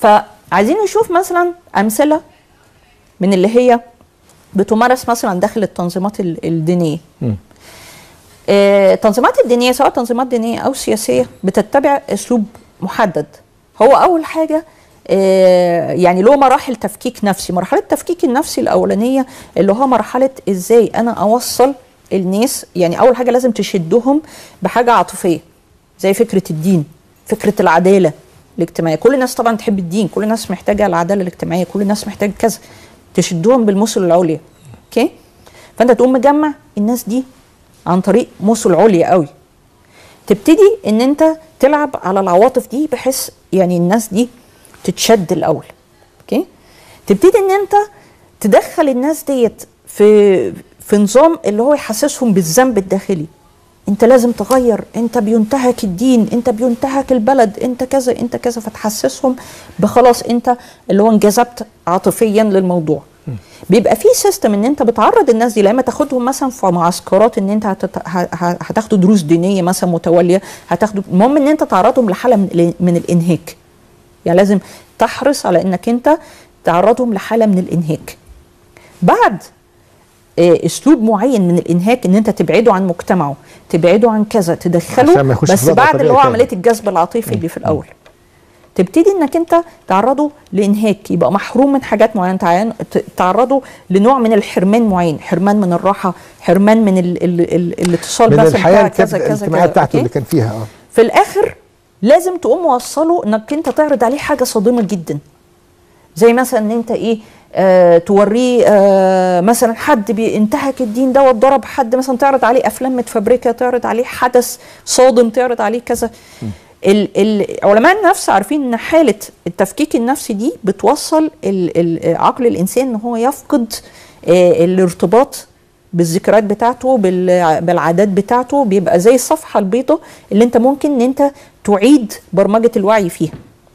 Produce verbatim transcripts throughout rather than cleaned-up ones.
فعايزين نشوف مثلا امثله من اللي هي بتمارس مثلا داخل التنظيمات الدينيه. التنظيمات الدينيه سواء تنظيمات دينيه او سياسيه بتتبع اسلوب محدد. هو اول حاجه يعني له مراحل تفكيك نفسي. مرحله التفكيك النفسي الاولانيه اللي هو مرحله ازاي انا اوصل الناس، يعني اول حاجه لازم تشدهم بحاجه عاطفيه زي فكره الدين، فكره العداله الاجتماعيه. كل الناس طبعا تحب الدين، كل الناس محتاجه العداله الاجتماعيه، كل الناس محتاجه كذا، تشدهم بالمثل العليا. اوكي، فانت تقوم مجمع الناس دي عن طريق مثل عليا قوي، تبتدي ان انت تلعب على العواطف دي بحيث يعني الناس دي تتشد الاول. اوكي، تبتدي ان انت تدخل الناس ديت في في نظام اللي هو يحسسهم بالذنب الداخلي. انت لازم تغير، انت بينتهك الدين، انت بينتهك البلد، انت كذا انت كذا، فتحسسهم بخلاص انت اللي هو انجذبت عاطفيا للموضوع. بيبقى في سيستم ان انت بتعرض الناس دي، لما تاخدهم مثلا في معسكرات ان انت هتت... هتاخدوا دروس دينيه مثلا متواليه، هتاخدوا، المهم ان انت تعرضهم لحاله من, من الانهاك. يعني لازم تحرص على انك انت تعرضهم لحاله من الانهاك. بعد اسلوب معين من الانهاك ان انت تبعده عن مجتمعه، تبعده عن كذا، تدخله، بس بعد اللي هو عمليه الجذب العاطفي اللي في الاول تبتدي انك انت تعرضه لانهاك، يبقى محروم من حاجات معينه، تعرضه لنوع من الحرمان معين، حرمان من الراحه، حرمان من ال ال ال الاتصال من مثلا الحياه كذا كذا الاجتماعيه بتاعته اللي كان فيها. اه في الاخر لازم تقوم موصله انك انت تعرض عليه حاجه صادمه جدا، زي مثلا ان انت ايه آه توريه آه مثلا حد بينتهك الدين ده وضرب حد، مثلا تعرض عليه افلام متفبركه، تعرض عليه حدث صادم، تعرض عليه كذا. علماء النفس عارفين ان حاله التفكيك النفسي دي بتوصل عقل الانسان ان هو يفقد آه الارتباط بالذكريات بتاعته، بالعادات بتاعته، بيبقى زي الصفحه البيضاء اللي انت ممكن ان انت تعيد برمجه الوعي فيها.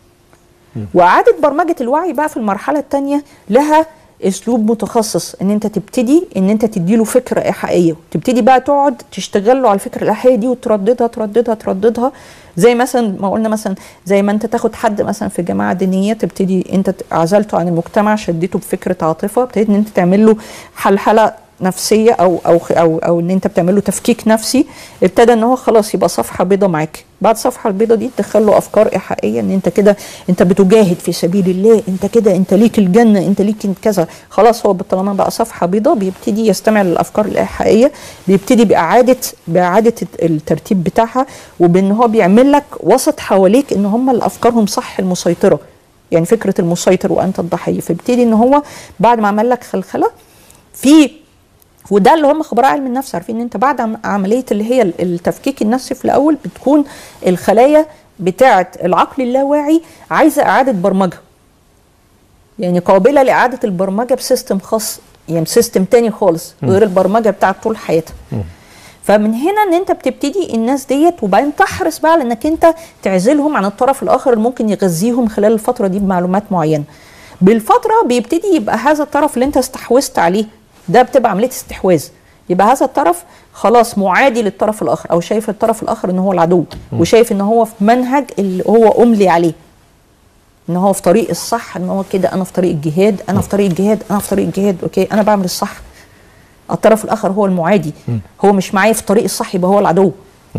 وإعادة برمجة الوعي بقى في المرحلة الثانية لها اسلوب متخصص، ان انت تبتدي ان انت تديله فكرة ايحائية، تبتدي بقى تقعد تشتغل له على الفكرة الايحائية دي وترددها ترددها ترددها زي مثلا ما قلنا، مثلا زي ما انت تاخد حد مثلا في جماعة دينية، تبتدي انت عزلته عن المجتمع، شديته بفكرة عاطفة، ابتديت ان انت تعمل له حلحلة نفسية او او او او ان انت بتعمل له تفكيك نفسي، ابتدى ان هو خلاص يبقى صفحة بيضاء معاك. بعد الصفحة البيضاء دي تدخل له افكار ايحائية ان انت كده انت بتجاهد في سبيل الله، انت كده انت ليك الجنة، انت ليك كذا. خلاص هو طالما بقى صفحة بيضاء بيبتدي يستمع للافكار الايحائية، بيبتدي باعادة باعادة الترتيب بتاعها، وبان هو بيعمل لك وسط حواليك ان هم الافكارهم صح المسيطرة، يعني فكرة المسيطر وانت الضحية. فبيبتدي ان هو بعد ما عمل لك خلخلة في، وده اللي هم خبراء علم النفس عارفين ان انت بعد عمليه اللي هي التفكيك النفسي في الاول بتكون الخلايا بتاعه العقل اللاواعي عايزه اعاده برمجه، يعني قابله لاعاده البرمجه بسيستم خاص، يعني سيستم تاني خالص غير البرمجه بتاعه طول حياتها. فمن هنا ان انت بتبتدي الناس ديت، وبعدين تحرص بقى على انك انت تعزلهم عن الطرف الاخر اللي ممكن يغذيهم خلال الفتره دي بمعلومات معينه. بالفتره بيبتدي يبقى هذا الطرف اللي انت استحوذت عليه ده بتبقى عمليه استحواذ، يبقى هذا الطرف خلاص معادي للطرف الاخر، او شايف الطرف الاخر ان هو العدو، وشايف ان هو في منهج اللي هو املي عليه، ان هو في طريق الصح، ان هو كده انا في طريق الجهاد، انا في طريق الجهاد، انا في طريق الجهاد، اوكي انا بعمل الصح. الطرف الاخر هو المعادي، هو مش معايا في طريق الصح، يبقى هو العدو.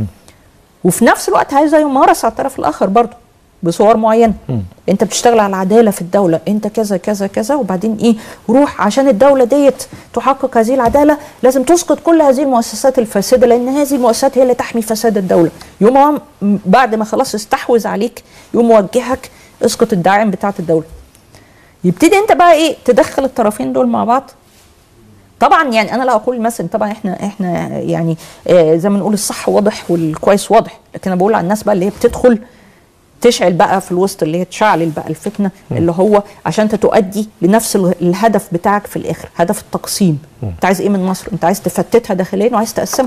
وفي نفس الوقت عايز يمارس على الطرف الاخر برضه بصور معينه. انت بتشتغل على العداله في الدوله، انت كذا كذا كذا، وبعدين ايه روح عشان الدوله ديت تحقق هذه العداله لازم تسقط كل هذه المؤسسات الفاسده، لان هذه المؤسسات هي اللي تحمي فساد الدوله. يوم بعد ما خلاص استحوذ عليك يوم موجهك اسقط الداعم بتاعه الدوله. يبتدي انت بقى ايه تدخل الطرفين دول مع بعض. طبعا يعني انا لا اقول مثلا طبعا احنا احنا يعني آه زي ما نقول الصح واضح والكويس واضح، لكن انا بقول على الناس بقى اللي هي بتدخل تشعل بقى في الوسط، اللي هي تشعل بقى الفتنه م. اللي هو عشان تؤدي لنفس الهدف بتاعك في الاخر، هدف التقسيم. م. انت عايز ايه من مصر؟ انت عايز تفتتها داخليا وعايز تقسمها.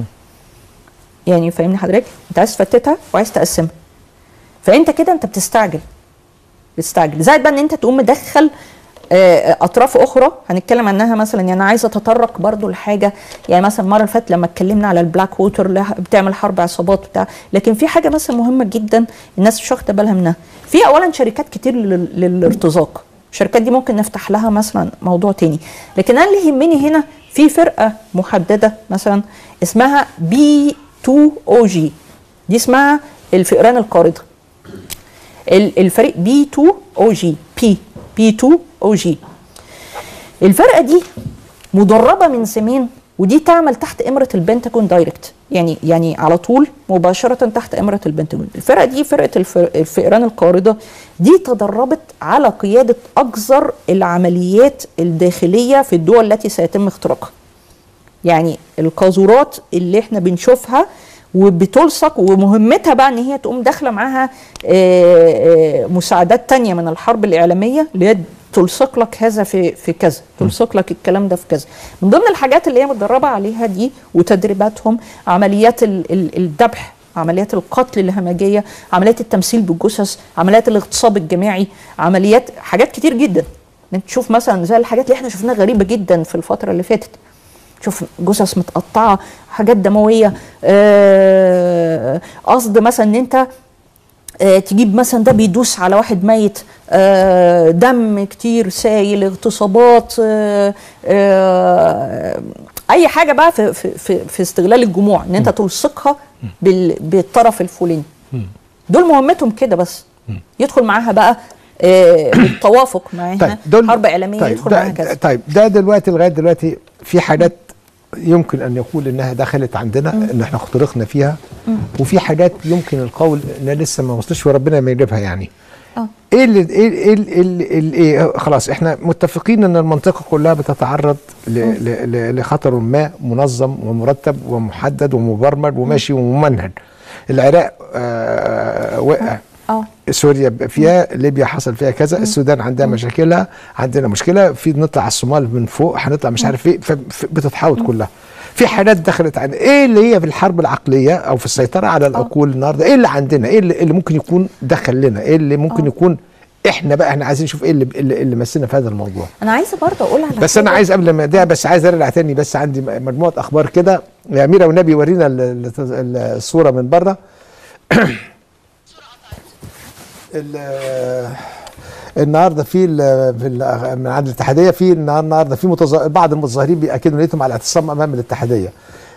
يعني فاهمني حضرتك؟ انت عايز تفتتها وعايز تقسمها. فانت كده انت بتستعجل بتستعجل زائد بقى ان انت تقوم مدخل اطراف اخرى هنتكلم عنها مثلا. يعني انا عايزه اتطرق برضو لحاجه، يعني مثلا المره اللي فاتت لما اتكلمنا على البلاك ووتر اللي بتعمل حرب عصابات بتاع، لكن في حاجه مثلا مهمه جدا الناس مش واخده بالها منها. في اولا شركات كتير للارتزاق، الشركات دي ممكن نفتح لها مثلا موضوع تاني، لكن انا اللي يهمني هنا في فرقه محدده مثلا اسمها بي تو او جي، دي اسمها الفئران القارضه. الفريق بي تو او جي، بي بي تو او جي، الفرقه دي مدربه من زمان، ودي تعمل تحت امره البنتاجون دايركت، يعني يعني على طول مباشره تحت امره البنتاجون. الفرقه دي فرقه الفئران القارضه دي تدربت على قياده اكثر العمليات الداخليه في الدول التي سيتم اختراقها. يعني القاذورات اللي احنا بنشوفها وبتلصق، ومهمتها بقى ان هي تقوم داخله معاها مساعدات تانية من الحرب الاعلاميه اللي هي تلصق لك هذا في في كذا، تلصق لك الكلام ده في كذا. من ضمن الحاجات اللي هي متدربه عليها دي وتدريباتهم عمليات الذبح، عمليات القتل الهمجيه، عمليات التمثيل بالجثث، عمليات الاغتصاب الجماعي، عمليات حاجات كتير جدا. انت تشوف مثلا زي الحاجات اللي احنا شفناها غريبه جدا في الفتره اللي فاتت، شوف جثث متقطعه، حاجات دمويه، قصد مثلا ان انت آه تجيب مثلا ده بيدوس على واحد ميت، آه دم كتير سايل، اغتصابات، آه آه اي حاجه بقى في في في استغلال الجموع ان انت تلصقها بالطرف الفلاني. دول مهمتهم كده بس، يدخل معاها بقى آه بالتوافق معاها طيب حرب اعلاميه، طيب يدخل معاها كذا. طيب ده دلوقتي لغايه دلوقتي في حاجات يمكن ان يقول انها دخلت عندنا، مم. ان احنا اخترقنا فيها، مم. وفي حاجات يمكن القول انها لسه ما وصلش وربنا ما يجيبها. يعني اه ايه اللي ايه ايه اللي ايه خلاص احنا متفقين ان المنطقه كلها بتتعرض لخطر ما منظم ومرتب ومحدد ومبرمج وماشي وممنهج. العراق آه وقع، اه سوريا فيها، ليبيا حصل فيها كذا، السودان عندها مشاكلها، عندنا مشكله، في نطلع على الصومال من فوق، هنطلع مش عارف ايه، فبتتحوط كلها. في حاجات دخلت عن ايه اللي هي في الحرب العقليه او في السيطره على العقول النهارده، ايه اللي عندنا، ايه اللي, اللي ممكن يكون دخل لنا، ايه اللي ممكن أوه. يكون احنا بقى احنا عايزين نشوف ايه اللي اللي, اللي مسنا في هذا الموضوع. انا عايزه برضه اقول على بس انا عايز قبل ما ده بس عايز ارجع تاني، بس عندي مجموعه اخبار كده يا اميره والنبي، ورينا الصوره من بره. النهارده في في من عند الاتحاديه، في النهارده في متظاهر، بعض المتظاهرين بيأكدوا نيتهم على الاعتصام امام الاتحاديه.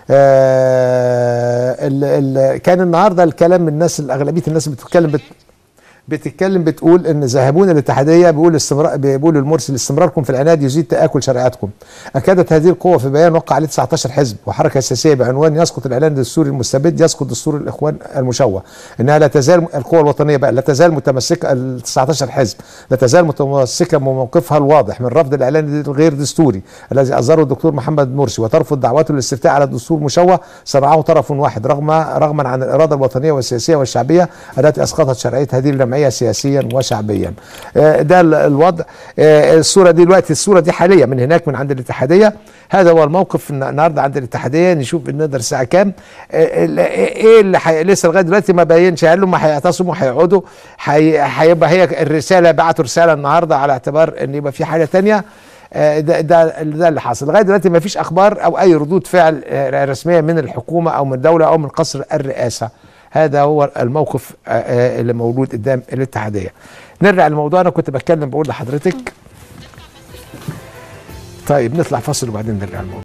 آه ال ال كان النهارده الكلام من الناس، اغلبيه الناس اللي بتتكلم بت بتتكلم بتقول ان ذاهبون الاتحاديه بيقول استمرار بيقولوا المرسي استمراركم في العناد يزيد تآكل شريعتكم. اكدت هذه القوه في بيان وقع عليه تسعة عشر حزب وحركه سياسيه بعنوان يسقط الاعلان الدستوري المستبد، يسقط دستور الاخوان المشوه، انها لا تزال القوى الوطنيه بقى لا تزال متمسكه، ال تسعة عشر حزب لا تزال متمسكه بموقفها الواضح من رفض الاعلان الغير دستوري الذي اصدره الدكتور محمد مرسي، وترفض دعوته للاستفتاء على الدستور المشوه صنعه طرف واحد رغم رغما عن الاراده الوطنيه والسياسيه والشعبيه التي اسقطت شرعيه هذه الجمعيه سياسيا وشعبيا. ده الوضع. الصوره دي دلوقتي، الصوره دي حاليا من هناك من عند الاتحاديه. هذا هو الموقف النهارده عند الاتحاديه. نشوف نقدر الساعه كام، ايه اللي حي... لسه لغايه دلوقتي ما بينش. هل هم هيعتصموا هيقعدوا، هيبقى هي الرساله، بعتوا رساله النهارده على اعتبار ان يبقى في حاجه ثانيه. ده ده ده اللي حصل لغايه دلوقتي. ما فيش اخبار او اي ردود فعل رسميه من الحكومه او من الدوله او من قصر الرئاسه. هذا هو الموقف اللي موجود قدام الاتحاديه. نرجع للموضوع. انا كنت بتكلم بقول لحضرتك طيب نطلع فاصل وبعدين نرجع للموضوع.